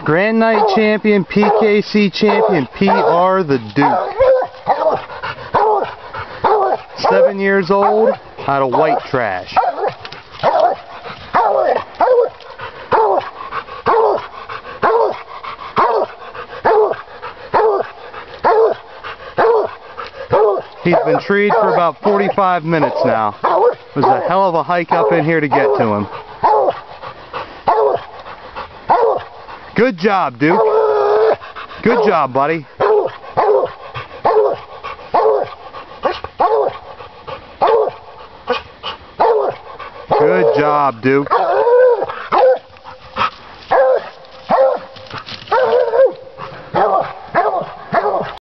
Grand Nite champion, PKC champion, PR the Duke. 7 years old, out of white trash. He's been treed for about 45 minutes now. It was a hell of a hike up in here to get to him. Good job, Duke. Good job, buddy. Good job, Duke.